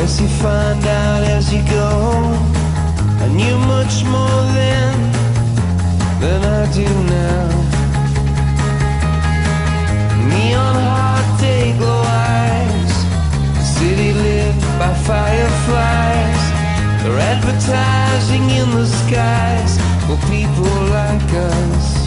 Guess you find out as you go. I knew much more then than I do now. Neon heart day glow eyes, a city lit by fireflies. They're advertising in the skies for people like us.